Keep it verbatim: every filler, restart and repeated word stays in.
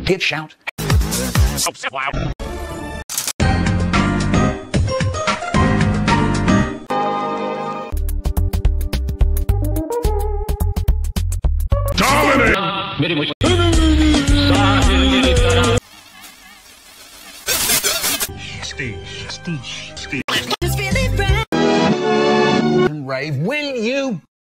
Give shout. Dominate! Steve, Steve, Steve. Rave, will you?